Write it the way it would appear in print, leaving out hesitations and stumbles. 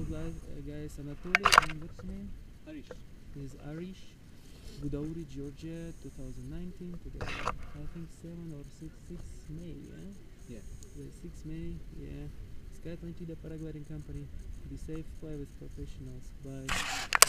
guys, Anatoly, and what's your name? Arish. This is Arish. Gudauri, Georgia, 2019. Today, I think 7 or 6 May, yeah? Yeah. The 6 May, yeah. Sky Atlantida Paragliding Company. Be safe, fly with professionals. Bye.